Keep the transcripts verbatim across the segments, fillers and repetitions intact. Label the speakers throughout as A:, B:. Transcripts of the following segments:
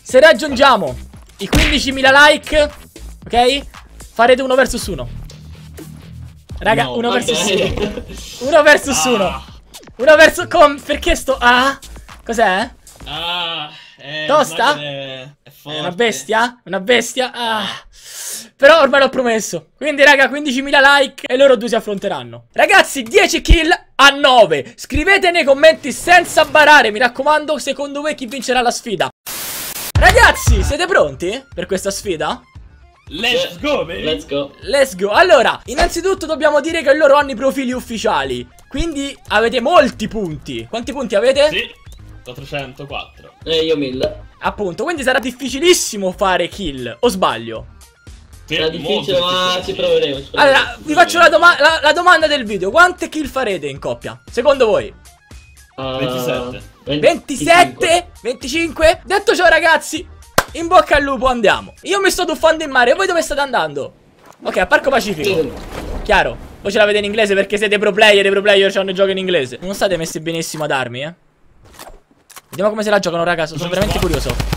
A: se raggiungiamo i quindicimila like, ok, farete uno versus uno. Raga,
B: no,
A: uno
B: okay.
A: versus uno. Uno versus
B: ah.
A: uno. Uno versus con... Perché sto... Ah, cos'è?
B: Ah, eh,
A: Tosta?
B: È, è,
A: è una bestia? Una bestia? Ah. Però ormai l'ho promesso. Quindi raga, quindicimila like e loro due si affronteranno. Ragazzi, dieci kill a nove. Scrivete nei commenti senza barare, mi raccomando, secondo voi chi vincerà la sfida. Ragazzi, siete pronti per questa sfida?
B: Let's go, baby.
C: Let's go.
A: Let's go. Allora, innanzitutto dobbiamo dire che loro hanno i profili ufficiali. Quindi avete molti punti. Quanti punti avete?
B: Sì, quattrocentoquattro.
C: E io mille.
A: Appunto, quindi sarà difficilissimo fare kill. O sbaglio?
B: Sì,
C: Sarà difficile, ma ci proveremo. Ci proveremo.
A: Allora, vi faccio la, doma la, la domanda del video. Quante kill farete in coppia? Secondo voi?
C: Uh,
B: ventisette.
A: ventisette? venticinque? Detto ciò ragazzi, in bocca al lupo, andiamo. Io mi sto tuffando in mare, voi dove state andando? Ok, a Parco Pacifico. Chiaro. Voi ce l'avete in inglese perché siete pro player. I pro player hanno il gioco in inglese. Non state messi benissimo ad armi, eh. Vediamo come se la giocano, raga. Sono veramente curioso.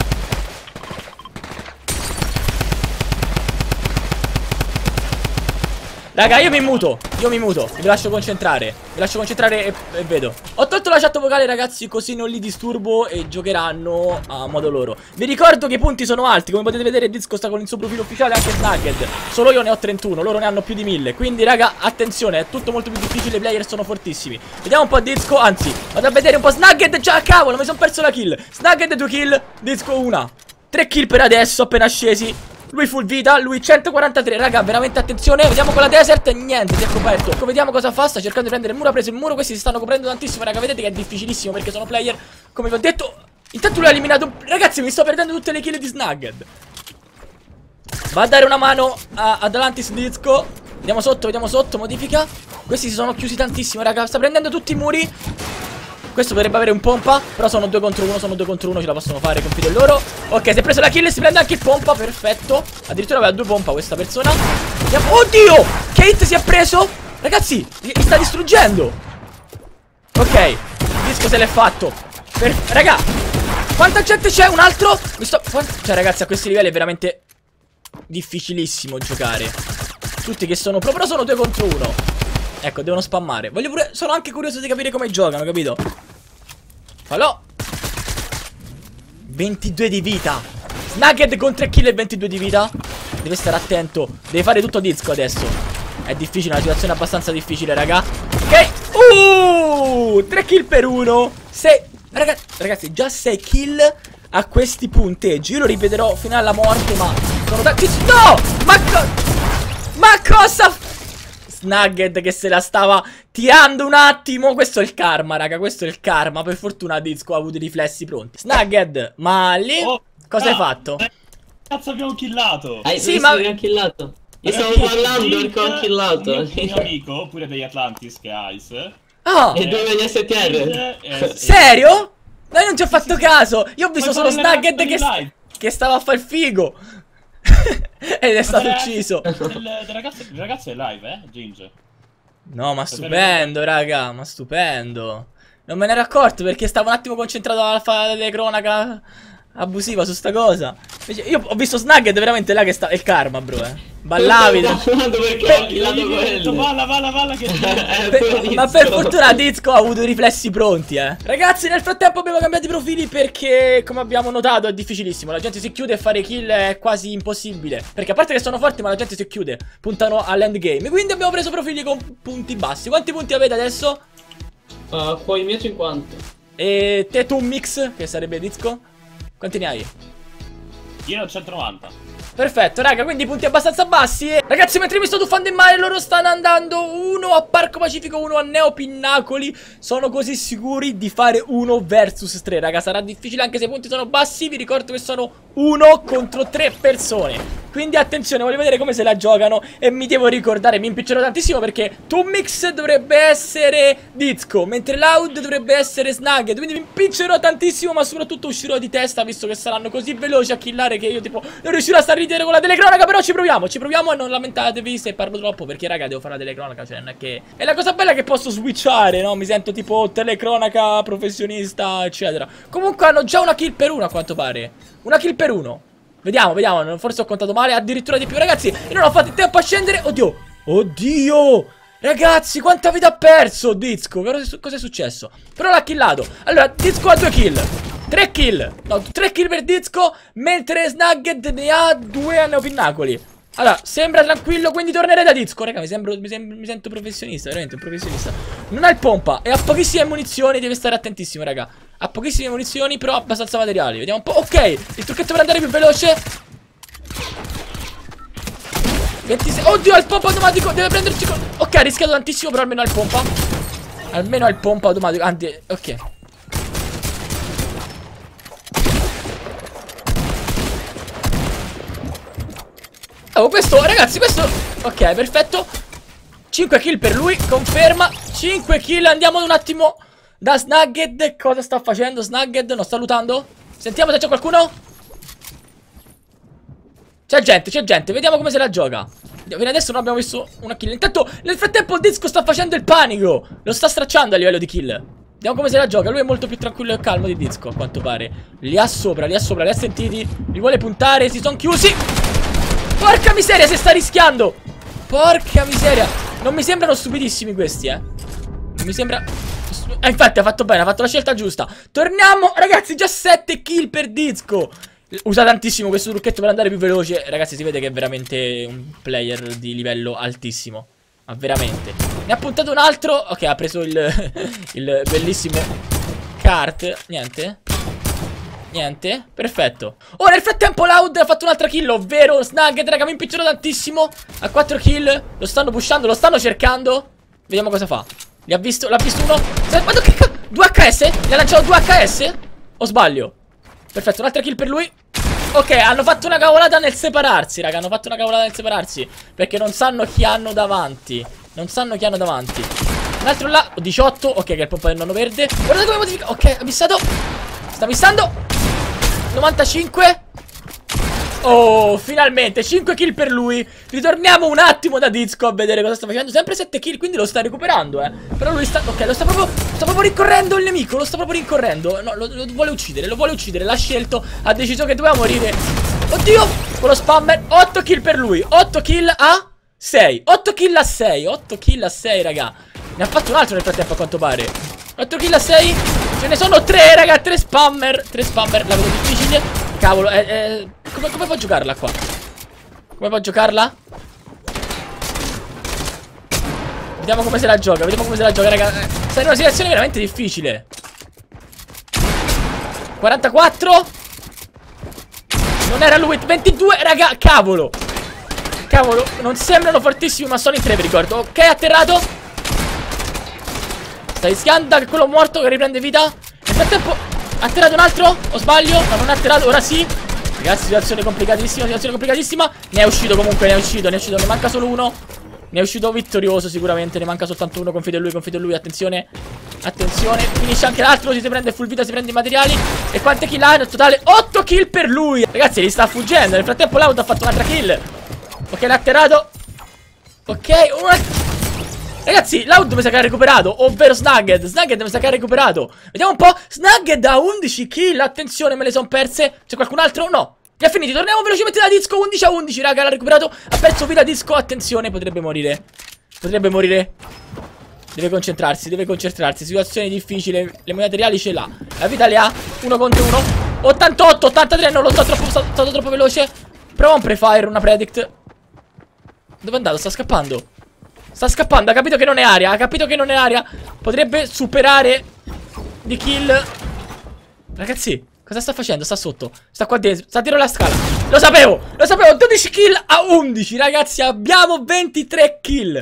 A: Raga, io mi muto. Io mi muto. Mi lascio concentrare. Mi lascio concentrare e, e vedo. Ho tolto la chat vocale, ragazzi, così non li disturbo e giocheranno a modo loro. Vi ricordo che i punti sono alti. Come potete vedere, Disco sta con il suo profilo ufficiale, anche Snagged. Solo io ne ho trentuno, loro ne hanno più di mille. Quindi, raga, attenzione, è tutto molto più difficile. I player sono fortissimi. Vediamo un po' Disco, anzi, vado a vedere un po' Snagged. Già, cavolo, mi sono perso la kill. Snagged due kill, Disco una. Tre kill per adesso, appena scesi. Lui full vita, lui centoquarantatré. Raga, veramente attenzione. Vediamo con la desert. Niente, si è coperto. Ecco, vediamo cosa fa. Sta cercando di prendere il muro. Ha preso il muro. Questi si stanno coprendo tantissimo. Raga, vedete che è difficilissimo perché sono player, come vi ho detto. Intanto lui ha eliminato. Ragazzi, mi sto perdendo tutte le kill di Snagged. Va a dare una mano a, ad Atlantis Disco. Vediamo sotto, vediamo sotto. Modifica. Questi si sono chiusi tantissimo, raga. Sta prendendo tutti i muri. Questo potrebbe avere un pompa. Però sono due contro uno, sono due contro uno. Ce la possono fare, confido in loro. Ok, si è preso la kill e si prende anche il pompa. Perfetto. Addirittura aveva due pompa questa persona. Andiamo. Oddio, che hit si è preso. Ragazzi, li sta distruggendo. Ok, Disco se l'è fatto. per... Raga, quanta gente c'è? Un altro? Mi sto... Cioè ragazzi, a questi livelli è veramente difficilissimo giocare. Tutti che sono pro. Però sono due contro uno. Ecco, devono spammare. Voglio pure... Sono anche curioso di capire come giocano, capito? Fallo. ventidue di vita. Snagged con tre kill e ventidue di vita. Deve stare attento. Deve fare tutto Disco adesso. È difficile, una situazione abbastanza difficile, raga. Ok. Uh, tre kill per uno. sei. Ragazzi, ragazzi, già sei kill a questi punteggi. Io lo ripeterò fino alla morte, ma sono tanti. No! Ma co... Ma cosa... Snagged che se la stava tirando un attimo. Questo è il karma, raga, questo è il karma. Per fortuna Disco ha avuto i riflessi pronti. Snagged, ma lì oh, cosa ah, hai fatto?
B: Eh, cazzo abbiamo killato.
C: Hai
A: sì, ma
C: abbiamo killato. Io stavo parlando perché ho killato.
B: Il mio, mio amico, pure degli Atlantis, che è Ice.
A: Ah,
C: e dove gli S T R?
A: Eh, serio? Ma io non ci ho fatto caso. Io ho visto solo Snagged che, che stava a fare il figo. Ed è stato ucciso.
B: Il, il, ragazzo, il ragazzo è live, eh, Ginge.
A: No, ma stupendo, raga. Ma stupendo. Non me ne ero accorto perché stavo un attimo concentrato alla fase cronaca abusiva su sta cosa. Invece io ho visto Snagged veramente là che sta... È il karma, bro, eh. Ballavi.
B: Balla, balla, balla che
A: per, ma per fortuna Disco ha avuto i riflessi pronti, eh. Ragazzi, nel frattempo abbiamo cambiato i profili perché, come abbiamo notato, è difficilissimo. La gente si chiude e fare kill è quasi impossibile. Perché a parte che sono forti, ma la gente si chiude. Puntano all'endgame. Quindi abbiamo preso profili con punti bassi. Quanti punti avete adesso?
C: Uh, poi i miei cinquanta.
A: E te tu un mix, che sarebbe Disco? Quanti ne hai?
B: Io ne ho centonovanta.
A: Perfetto, raga, quindi punti abbastanza bassi. E... ragazzi, mentre mi sto tuffando in mare, loro stanno andando uno a Parco Pacifico, uno a Neo Pinnacoli. Sono così sicuri di fare uno versus tre, raga. Sarà difficile anche se i punti sono bassi. Vi ricordo che sono uno contro tre persone. Quindi attenzione, voglio vedere come se la giocano. E mi devo ricordare, mi impiccerò tantissimo perché Tummix dovrebbe essere Dizco, mentre Loud dovrebbe essere Snagget. Quindi mi impiccerò tantissimo, ma soprattutto uscirò di testa, visto che saranno così veloci a killare che io tipo non riuscirò a stare a ridere con la telecronaca. Però ci proviamo, ci proviamo e non lamentatevi se parlo troppo, perché raga devo fare la telecronaca, cioè non è che... E la cosa bella è che posso switchare, no? Mi sento tipo telecronaca, professionista, eccetera. Comunque hanno già una kill per uno a quanto pare. Una kill per uno. Vediamo, vediamo, forse ho contato male, addirittura di più. Ragazzi, io non ho fatto il tempo a scendere. Oddio, oddio. Ragazzi, quanta vita ha perso Dizco? Cosa è successo? Però l'ha killato. Allora, Dizco ha due kill. Tre kill. No, tre kill per Dizco, mentre Snagget ne ha due a neopinnacoli. Allora, sembra tranquillo, quindi tornerei da Dizco. Raga, mi, sembro, mi, sembro, mi sento professionista, veramente un professionista. Non ha il pompa e ha pochissime munizioni, deve stare attentissimo, raga. Ha pochissime munizioni, però abbastanza materiali. Vediamo un po'. Ok, il trucchetto per andare più veloce. ventisei. Oddio, ha il pompa automatico, deve prenderci con... Ok, ha rischiato tantissimo, però almeno ha il pompa. Almeno ha il pompa automatico. Anzi, ok. Oh, questo, ragazzi, questo... Ok, perfetto. cinque kill per lui, conferma. cinque kill, andiamo un attimo da Snagget. Cosa sta facendo Snagget? Non sta lutando? Sentiamo se c'è qualcuno. C'è gente, c'è gente, vediamo come se la gioca. Fino adesso non abbiamo visto una kill. Intanto, nel frattempo Dizco sta facendo il panico. Lo sta stracciando a livello di kill. Vediamo come se la gioca. Lui è molto più tranquillo e calmo di Dizco, a quanto pare. Li ha sopra, li ha sopra, li ha sentiti. Li vuole puntare, si sono chiusi. Porca miseria, si sta rischiando. Porca miseria. Non mi sembrano stupidissimi questi, eh. Non mi sembra... Eh, infatti ha fatto bene, ha fatto la scelta giusta. Torniamo, ragazzi, già sette kill per Dizco. Usa tantissimo questo trucchetto per andare più veloce. Ragazzi, si vede che è veramente un player di livello altissimo. Ma veramente. Ne ha puntato un altro. Ok, ha preso il, il bellissimo kart. Niente. Niente, perfetto. Oh, nel frattempo Loud ha fatto un'altra kill, ovvero Snagget, raga, mi impiccerò tantissimo. Ha quattro kill, lo stanno pushando, lo stanno cercando. Vediamo cosa fa. Li ha visto, l'ha visto uno. Ma che cazzo? due H S? Gli ha lanciato due H S? O sbaglio? Perfetto, un'altra kill per lui. Ok, hanno fatto una cavolata nel separarsi, raga. Hanno fatto una cavolata nel separarsi, perché non sanno chi hanno davanti. Non sanno chi hanno davanti. Un altro là, diciotto. Ok, che è il pompa del nonno verde. Guardate come modifica. Ok, ha missato. Sta missando. novantacinque. Oh, finalmente cinque kill per lui. Ritorniamo un attimo da Dizco a vedere cosa sta facendo. Sempre sette kill, quindi lo sta recuperando, eh. Però lui sta... Ok, lo sta proprio... Sta proprio rincorrendo il nemico. Lo sta proprio rincorrendo. No, lo, lo vuole uccidere, lo vuole uccidere. L'ha scelto, ha deciso che doveva morire. Oddio, quello spammer. otto kill per lui. otto kill a sei. otto kill a sei. otto kill a sei, raga. Ne ha fatto un altro nel frattempo, a quanto pare. otto kill a sei. Ce ne sono tre, raga. tre spammer. tre spammer. La vedo difficile. Cavolo, eh, eh, come, come può giocarla qua? Come può giocarla? Vediamo come se la gioca. Vediamo come se la gioca, raga. Sta in una situazione veramente difficile. quarantaquattro. Non era lui. ventidue, raga. Cavolo. Cavolo, non sembrano fortissimi, ma sono in tre, vi ricordo. Ok, atterrato. Sta rischiando che quello morto che riprende vita. Nel frattempo ha atterrato un altro. O sbaglio? No, non ha atterrato, ora sì. Ragazzi, situazione complicatissima, situazione complicatissima. Ne è uscito comunque, ne è uscito, ne è uscito, ne manca solo uno. Ne è uscito vittorioso sicuramente, ne manca soltanto uno. Confido in lui, confido in lui, attenzione. Attenzione, finisce anche l'altro, si prende full vita, si prende i materiali. E quante kill ha? Nel totale otto kill per lui. Ragazzi, li sta fuggendo. Nel frattempo Loud ha fatto un'altra kill. Ok, l'ha atterrato. Ok, una... Ragazzi, Loud mi sa che ha recuperato, ovvero Snagget. Snagget mi sa che ha recuperato. Vediamo un po'. Snagget ha undici kill. Attenzione, me le sono perse. C'è qualcun altro? No. Li ha finiti. Torniamo velocemente da Dizco. undici a undici, raga. L'ha recuperato. Ha perso vita Dizco. Attenzione, potrebbe morire. Potrebbe morire. Deve concentrarsi, deve concentrarsi. Situazione difficile. Le materiali ce l'ha. La vita le ha. Uno contro uno. ottantotto, ottantatré. Non lo so, troppo, stato, stato troppo veloce. Prova un prefire, una predict. Dove è andato? Sta scappando. Sta scappando, ha capito che non è aria. Ha capito che non è aria. Potrebbe superare di kill. Ragazzi, cosa sta facendo? Sta sotto. Sta qua dentro. Sta dietro la scala. Lo sapevo. Lo sapevo. dodici kill a undici. Ragazzi, abbiamo ventitré kill.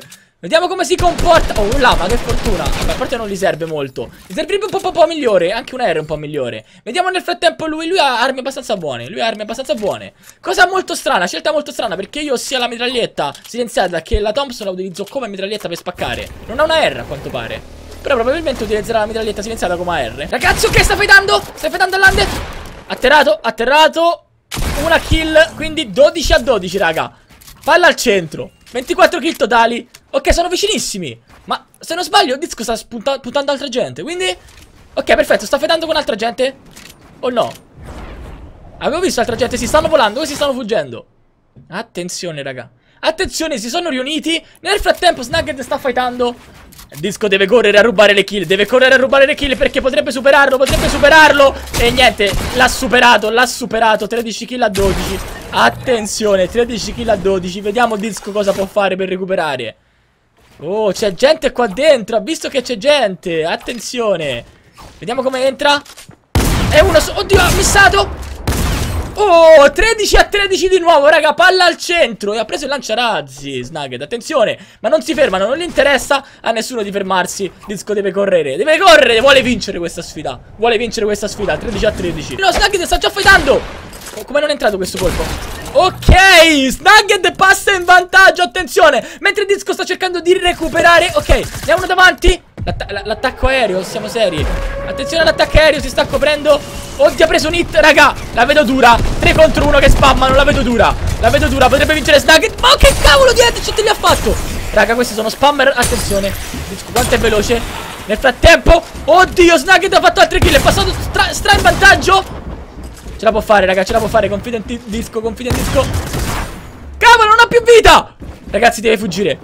A: Vediamo come si comporta. Oh, là, ma che fortuna. Vabbè, a parte non gli serve molto. Gli servirebbe un po', po', po' migliore. Anche un aereo un po' migliore. Vediamo nel frattempo lui. Lui ha armi abbastanza buone. Lui ha armi abbastanza buone. Cosa molto strana, scelta molto strana. Perché io sia la mitraglietta silenziata che la Thompson la utilizzo come mitraglietta per spaccare. Non ha una R a quanto pare. Però probabilmente utilizzerà la mitraglietta silenziata come A R. Ragazzi, ok, sta fightando. Sta fightando all'ande. Atterrato, atterrato. Una kill. Quindi dodici a dodici, raga. Palla al centro. ventiquattro kill totali. Ok, sono vicinissimi. Ma se non sbaglio Disco sta spunta puntando altra gente. Quindi ok, perfetto, sta fedando con altra gente. O no? Avevo visto altra gente, si stanno volando, questi stanno fuggendo. Attenzione, raga. Attenzione, si sono riuniti. Nel frattempo Snagget sta fightando. Disco deve correre a rubare le kill. Deve correre a rubare le kill perché potrebbe superarlo. Potrebbe superarlo. E niente, l'ha superato, l'ha superato. tredici kill a dodici. Attenzione, tredici kill a dodici. Vediamo Disco cosa può fare per recuperare. Oh, c'è gente qua dentro. Ha visto che c'è gente. Attenzione. Vediamo come entra. E uno so oddio, ha missato. Oh, tredici a tredici di nuovo, raga, palla al centro. E ha preso il lanciarazzi Snagget, attenzione. Ma non si fermano, non gli interessa a nessuno di fermarsi. Disco deve correre, deve correre, vuole vincere questa sfida. Vuole vincere questa sfida, tredici a tredici. No, Snagget sta già fightando. Oh, come non è entrato questo colpo? Ok, Snagget passa in vantaggio, attenzione. Mentre Disco sta cercando di recuperare. Ok, ne ha uno davanti. L'attacco aereo, siamo seri. Attenzione all'attacco aereo, si sta coprendo. Oddio, ha preso un hit, raga. La vedo dura, tre contro uno che spammano, la vedo dura. La vedo dura, potrebbe vincere Snagget. Ma che cavolo di headshot gli ha fatto? Raga, questi sono spammer, attenzione. Disco, quanto è veloce. Nel frattempo, oddio, Snagget ha fatto altre kill. È passato stra, stra in vantaggio. Ce la può fare, raga, ce la può fare. Confida in Disco, confida in Disco. Cavolo, non ha più vita. Ragazzi, deve fuggire.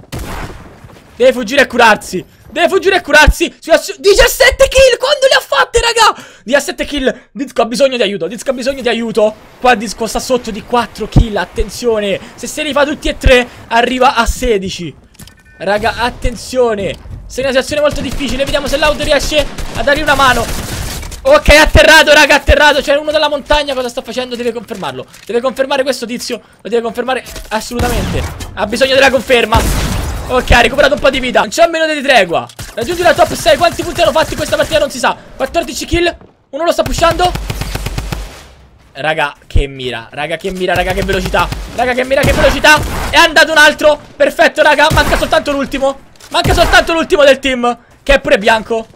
A: Deve fuggire e curarsi. Deve fuggire e curarsi. diciassette kill. Quando le ha fatte, raga? diciassette kill. Disco ha bisogno di aiuto. Disco ha bisogno di aiuto. Qua Disco sta sotto di quattro kill. Attenzione. Se se li fa tutti e tre, arriva a sedici. Raga, attenzione. Sei una situazione molto difficile. Vediamo se l'auto riesce a dargli una mano. Ok, atterrato, raga, atterrato. C'è uno dalla montagna. Cosa sta facendo? Deve confermarlo. Deve confermare questo tizio. Lo deve confermare assolutamente. Ha bisogno della conferma. Ok, ha recuperato un po' di vita. Non c'è un minuto di tregua. Raggiungi la top sei. Quanti punti hanno fatti questa partita non si sa. quattordici kill. Uno lo sta pushando. Raga, che mira. Raga, che mira, raga, che velocità. Raga, che mira, che velocità. È andato un altro. Perfetto, raga. Manca soltanto l'ultimo. Manca soltanto l'ultimo del team, che è pure bianco.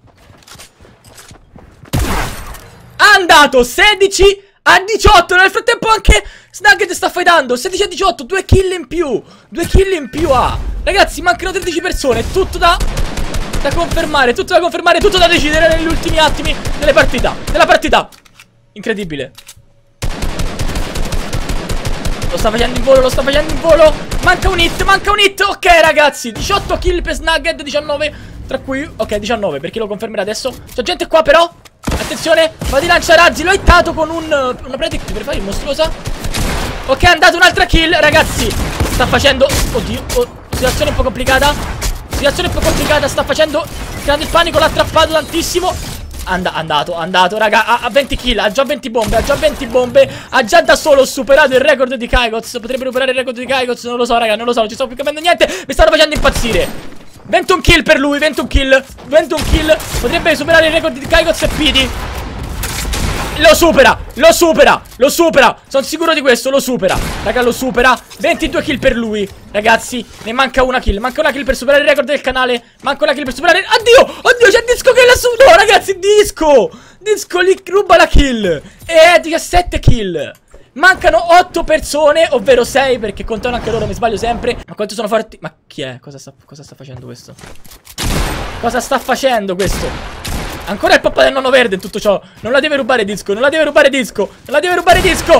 A: Ha andato sedici a diciotto. Nel frattempo anche Snagget sta fightando. Sedici a diciotto, due kill in più. Due kill in più ha. Ragazzi, mancano tredici persone. Tutto da Da confermare, tutto da confermare. Tutto da decidere negli ultimi attimi delle partita Della partita. Incredibile. Lo sta facendo in volo, lo sta facendo in volo. Manca un hit, manca un hit. Ok, ragazzi, diciotto kill per Snagget, diciannove. Tra cui, ok, diciannove, perché lo confermerà adesso. C'è gente qua però. Attenzione, va di lanciarazzi. L'ho hittato con un, una predict per fare il mostruosa. Ok, è andato un'altra kill, ragazzi. Sta facendo, oddio, oh, situazione un po' complicata. Situazione un po' complicata, sta facendo creando il panico, l'ha trappato tantissimo. And andato, andato, raga, ha, ha venti kill, ha già venti bombe, ha già venti bombe. Ha già da solo superato il record di Kaigoz. Potrebbe recuperare il record di Kaigoz, non lo so, raga, non lo so, non ci sto più capendo niente. Mi stanno facendo impazzire. ventuno kill per lui, ventuno kill, ventuno kill. Potrebbe superare il record di Kaigoz e Pidi. Lo supera, lo supera, lo supera. Sono sicuro di questo, lo supera. Raga, lo supera. ventidue kill per lui. Ragazzi, ne manca una kill. Manca una kill per superare il record del canale. Manca una kill per superare. Addio, oddio, c'è Disco che la su. No, ragazzi, Disco Disco gli ruba la kill. E è diciassette kill. Mancano otto persone, ovvero sei, perché contano anche loro, mi sbaglio sempre. Ma quanto sono forti. Ma chi è? Cosa sta, cosa sta facendo questo? Cosa sta facendo questo? Ancora il poppa del nonno verde in tutto ciò. Non la deve rubare Disco, non la deve rubare Disco. Non la deve rubare Disco.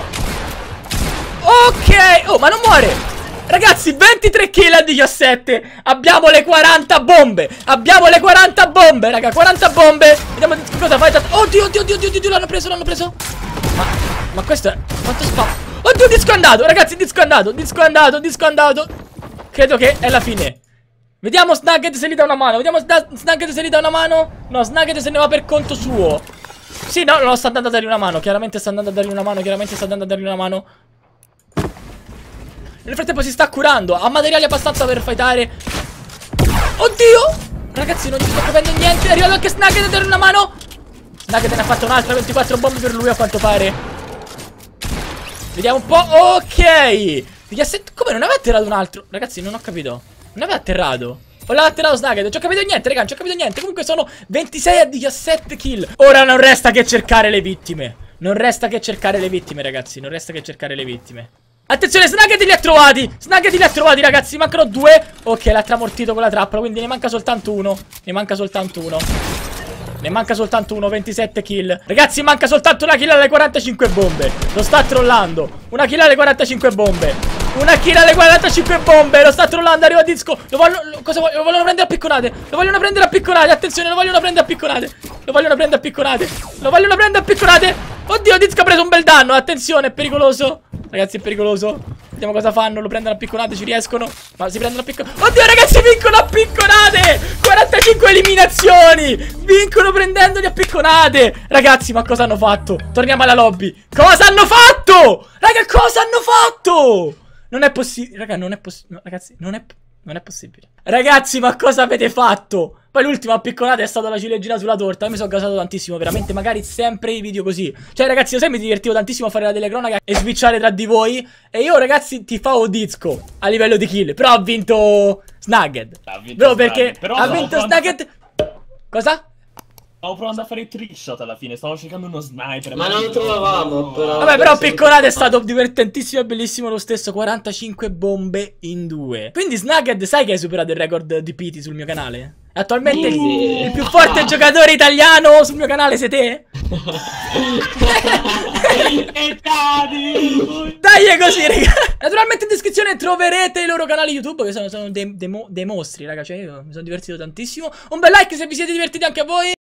A: Ok. Oh, ma non muore. Ragazzi, ventitré kill a diciassette. Abbiamo le quaranta bombe. Abbiamo le quaranta bombe, raga, quaranta bombe. Vediamo Disco cosa fa. Oddio, oddio, oddio, oddio, oddio. L'hanno preso, l'hanno preso. Ma, ma questo è... Quanto spam. Oddio, Disco è andato, ragazzi, Disco è andato. Disco è andato, Disco è andato. Credo che è la fine. Vediamo Snagget se gli dà una mano. Vediamo Snagget se gli dà una mano. No, Snagget se ne va per conto suo. Sì, no, no, sta andando a dargli una mano. Chiaramente sta andando a dargli una mano. Chiaramente sta andando a dargli una mano. Nel frattempo si sta curando. Ha materiali abbastanza per fightare. Oddio! Ragazzi, non ci sto capendo niente. È arrivato anche Snagget a dare una mano. Snagget ne ha fatto un'altra, ventiquattro bombe per lui a quanto pare. Vediamo un po'. Ok. diciassette. Come non aveva atterrato un altro? Ragazzi, non ho capito. Non aveva atterrato. O l'aveva atterrato Snagget. Non ci ho capito niente, raga. Non ci ho capito niente. Comunque sono ventisei a diciassette kill. Ora non resta che cercare le vittime. Non resta che cercare le vittime, ragazzi. Non resta che cercare le vittime. Attenzione, Snagget li ha trovati. Snagget li ha trovati, ragazzi. Mancano due. Ok, l'ha tramortito con la trappola. Quindi ne manca soltanto uno. Ne manca soltanto uno. Ne manca soltanto uno, ventisette kill. Ragazzi, manca soltanto una kill alle quarantacinque bombe. Lo sta trollando. Una kill alle quarantacinque bombe. Una kill alle quarantacinque bombe. Lo sta trollando, arriva Disco. Lo vogliono, lo, cosa vogliono? Lo vogliono prendere a picconate. Lo vogliono prendere a picconate. Attenzione, lo vogliono prendere a picconate. Lo vogliono prendere a picconate. Lo vogliono prendere a picconate. Oddio, Disco ha preso un bel danno. Attenzione, è pericoloso. Ragazzi, è pericoloso. Vediamo cosa fanno. Lo prendono a picconate, ci riescono. Ma si prendono a picconate. Oddio, ragazzi, vincono a picconate. quarantacinque eliminazioni. Vincono prendendoli a picconate. Ragazzi, ma cosa hanno fatto? Torniamo alla lobby. Cosa hanno fatto? Raga, cosa hanno fatto? Non è possibile. Raga, non è possibile. No, ragazzi, non è Non è possibile. Ragazzi, ma cosa avete fatto? Poi l'ultima picconata è stata la ciliegina sulla torta. Io mi sono gasato tantissimo, veramente. Magari sempre i video così. Cioè, ragazzi, io sempre mi divertivo tantissimo a fare la telecronaca e switchare tra di voi. E io, ragazzi, tifavo Disco a livello di kill. Però ha vinto Snagget.
B: Ha vinto
A: Bro, perché
B: Però
A: ha
B: stavo
A: vinto
B: provando-
A: Snagget. Cosa?
B: Stavo provando a fare il trick shot alla fine. Stavo cercando uno sniper.
C: Ma non lo trovavamo, però.
A: Vabbè, però
C: Sì.
A: picconate è stato divertentissimo e bellissimo lo stesso. quarantacinque bombe in due. Quindi Snagget, sai che hai superato il record di Pity sul mio canale? Attualmente il,
C: Sì.
A: il più forte giocatore italiano sul mio canale sei te? Dai, è così, raga. Naturalmente in descrizione troverete i loro canali YouTube, che sono, sono dei, dei, mo- dei mostri, raga. Cioè, io mi sono divertito tantissimo. Un bel like se vi siete divertiti anche a voi.